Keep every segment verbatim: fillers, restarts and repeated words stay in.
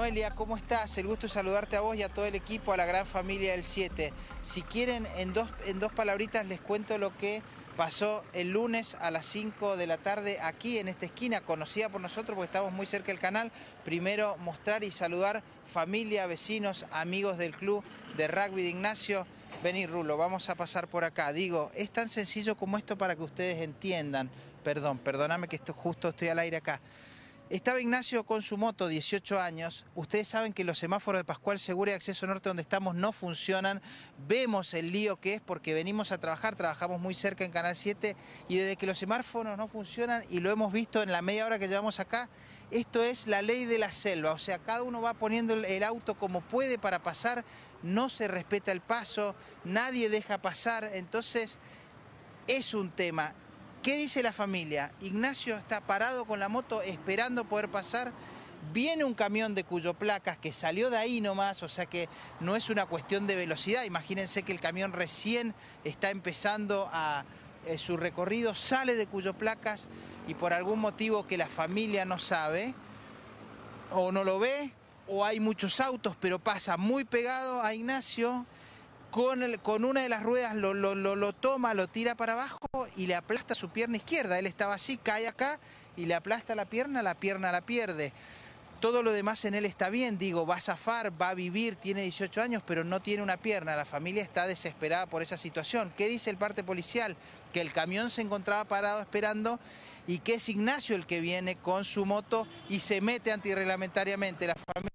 Noelia, ¿cómo estás? El gusto de saludarte a vos y a todo el equipo, a la gran familia del siete. Si quieren, en dos, en dos palabritas les cuento lo que pasó el lunes a las cinco de la tarde aquí en esta esquina, conocida por nosotros porque estamos muy cerca del canal. Primero mostrar y saludar familia, vecinos, amigos del club de rugby de Ignacio. Vení, Rulo, vamos a pasar por acá. Digo, es tan sencillo como esto para que ustedes entiendan. Perdón, perdóname que esto justo estoy al aire acá. Estaba Ignacio con su moto, dieciocho años. Ustedes saben que los semáforos de Pascual Segura y Acceso Norte donde estamos no funcionan. Vemos el lío que es porque venimos a trabajar, trabajamos muy cerca en Canal siete y desde que los semáforos no funcionan, y lo hemos visto en la media hora que llevamos acá, esto es la ley de la selva. O sea, cada uno va poniendo el auto como puede para pasar, no se respeta el paso, nadie deja pasar. Entonces, es un tema. ¿Qué dice la familia? Ignacio está parado con la moto esperando poder pasar. Viene un camión de Cuyo Placas que salió de ahí nomás, o sea que no es una cuestión de velocidad. Imagínense que el camión recién está empezando a, eh, su recorrido, sale de Cuyo Placas y por algún motivo que la familia no sabe, o no lo ve, o hay muchos autos, pero pasa muy pegado a Ignacio. Con, el, con una de las ruedas lo, lo, lo, lo toma, lo tira para abajo y le aplasta su pierna izquierda. Él estaba así, cae acá y le aplasta la pierna, la pierna la pierde. Todo lo demás en él está bien, digo, va a zafar, va a vivir, tiene dieciocho años, pero no tiene una pierna. La familia está desesperada por esa situación. ¿Qué dice el parte policial? Que el camión se encontraba parado esperando y que es Ignacio el que viene con su moto y se mete antirreglamentariamente. La familia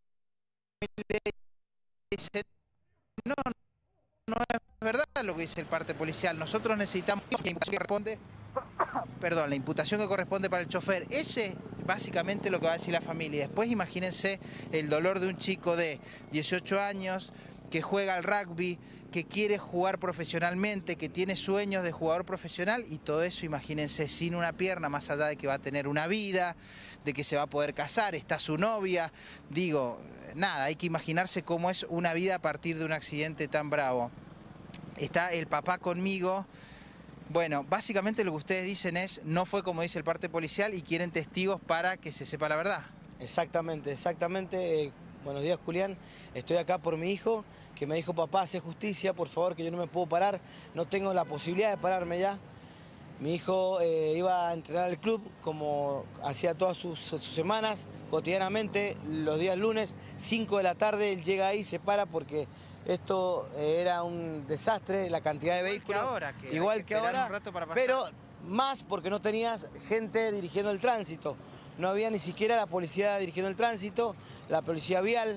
dice, no, no es verdad lo que dice el parte policial. Nosotros necesitamos la imputación que corresponde, perdón, la imputación que corresponde para el chofer. Ese es básicamente lo que va a decir la familia. Después imagínense el dolor de un chico de dieciocho años que juega al rugby, que quiere jugar profesionalmente, que tiene sueños de jugador profesional, y todo eso, imagínense, sin una pierna, más allá de que va a tener una vida, de que se va a poder casar, está su novia. Digo, nada, hay que imaginarse cómo es una vida a partir de un accidente tan bravo. Está el papá conmigo. Bueno, básicamente lo que ustedes dicen es, no fue como dice el parte policial y quieren testigos para que se sepa la verdad. Exactamente, exactamente. Eh, buenos días, Julián. Estoy acá por mi hijo, que me dijo, papá, hace justicia, por favor, que yo no me puedo parar. No tengo la posibilidad de pararme ya. Mi hijo eh, iba a entrenar al club como hacía todas sus, sus semanas, cotidianamente, los días lunes, cinco de la tarde, él llega ahí, se para porque esto eh, era un desastre, la cantidad de vehículos. Igual que ahora, que igual hay que que esperar ahora, un rato para pasar. Pero más porque no tenías gente dirigiendo el tránsito. No había ni siquiera la policía dirigiendo el tránsito, la policía vial,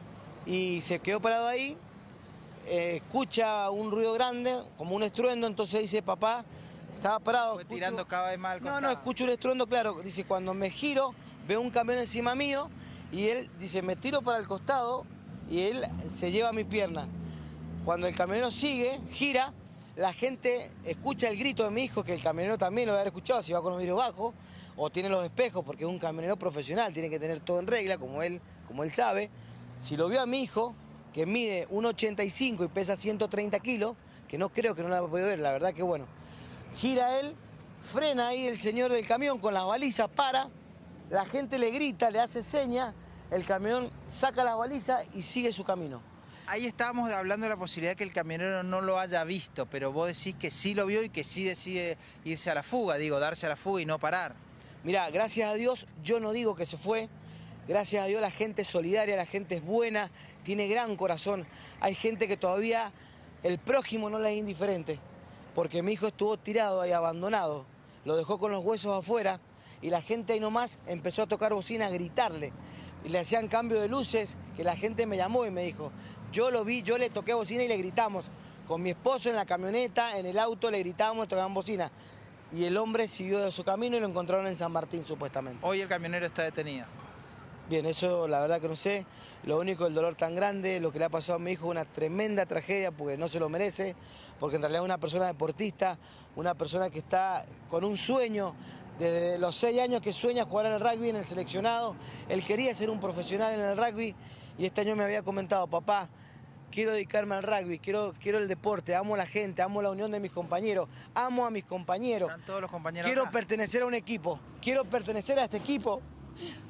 y se quedó parado ahí, eh, escucha un ruido grande, como un estruendo, entonces dice, papá, estaba parado. Fue escucho... tirando cada vez más al costado. No, no, escucho un estruendo, claro, dice, cuando me giro, veo un camión encima mío, y él dice, me tiro para el costado, y él se lleva mi pierna. Cuando el camionero sigue, gira, la gente escucha el grito de mi hijo, que el camionero también lo debe haber escuchado si va con los vidrios bajos, o tiene los espejos, porque es un camionero profesional, tiene que tener todo en regla, como él, como él sabe. Si lo vio a mi hijo, que mide uno ochenta y cinco y pesa ciento treinta kilos, que no creo que no la puede ver, la verdad que bueno. Gira él, frena ahí el señor del camión con las balizas, para, la gente le grita, le hace señas, el camión saca las balizas y sigue su camino. Ahí estábamos hablando de la posibilidad de que el camionero no lo haya visto, pero vos decís que sí lo vio y que sí decide irse a la fuga, digo, darse a la fuga y no parar. Mirá, gracias a Dios, yo no digo que se fue, gracias a Dios la gente es solidaria, la gente es buena, tiene gran corazón. Hay gente que todavía el prójimo no le es indiferente, porque mi hijo estuvo tirado ahí, abandonado, lo dejó con los huesos afuera y la gente ahí nomás empezó a tocar bocina, a gritarle. Y le hacían cambio de luces, que la gente me llamó y me dijo, yo lo vi, yo le toqué bocina y le gritamos. Con mi esposo en la camioneta, en el auto, le gritábamos, le tocábamos bocina. Y el hombre siguió de su camino y lo encontraron en San Martín, supuestamente. Hoy el camionero está detenido. Bien, eso la verdad que no sé. Lo único, el dolor tan grande, lo que le ha pasado a mi hijo, una tremenda tragedia, porque no se lo merece, porque en realidad es una persona deportista, una persona que está con un sueño, desde los seis años que sueña jugar en el rugby, en el seleccionado. Él quería ser un profesional en el rugby y este año me había comentado, papá, quiero dedicarme al rugby, quiero, quiero el deporte, amo a la gente, amo la unión de mis compañeros, amo a mis compañeros. Están todos los compañeros Quiero acá. pertenecer a un equipo, quiero pertenecer a este equipo.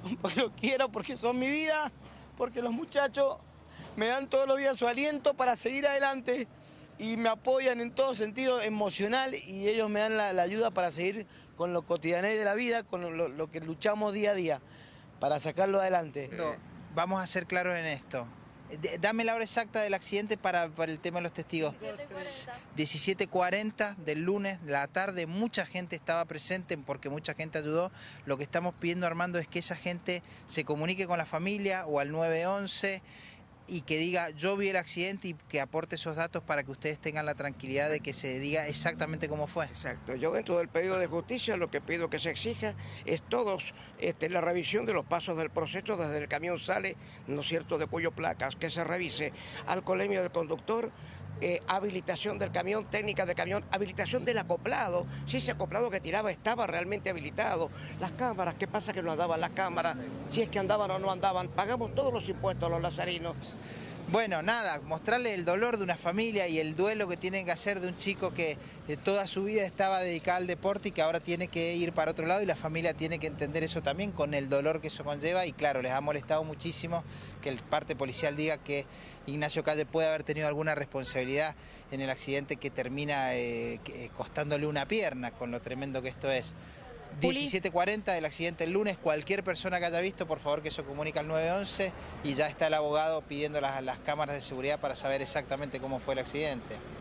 porque los quiero, porque son mi vida, porque los muchachos me dan todos los días su aliento para seguir adelante y me apoyan en todo sentido emocional y ellos me dan la, la ayuda para seguir con lo cotidiano de la vida, con lo, lo que luchamos día a día para sacarlo adelante. Vamos a ser claros en esto. Dame la hora exacta del accidente para, para el tema de los testigos. diecisiete cuarenta del lunes de la tarde, mucha gente estaba presente porque mucha gente ayudó. Lo que estamos pidiendo, Armando, es que esa gente se comunique con la familia o al nueve once y que diga yo vi el accidente y que aporte esos datos para que ustedes tengan la tranquilidad de que se diga exactamente cómo fue. Exacto. Yo dentro del pedido de justicia lo que pido que se exija es todos este, la revisión de los pasos del proceso desde el camión sale, ¿no es cierto?, de cuello placas, que se revise alcoholemia del conductor, Eh, habilitación del camión, técnica de camión, habilitación del acoplado, si ese acoplado que tiraba estaba realmente habilitado, las cámaras, qué pasa que no andaban las cámaras, si es que andaban o no andaban, pagamos todos los impuestos a los lazarinos. Bueno, nada, mostrarle el dolor de una familia y el duelo que tienen que hacer de un chico que de toda su vida estaba dedicado al deporte y que ahora tiene que ir para otro lado y la familia tiene que entender eso también con el dolor que eso conlleva y claro, les ha molestado muchísimo que el parte policial diga que Ignacio Calle puede haber tenido alguna responsabilidad en el accidente que termina eh, costándole una pierna con lo tremendo que esto es. diecisiete cuarenta del accidente el lunes, cualquier persona que haya visto, por favor que se comunique al nueve once y ya está el abogado pidiendo las, las cámaras de seguridad para saber exactamente cómo fue el accidente.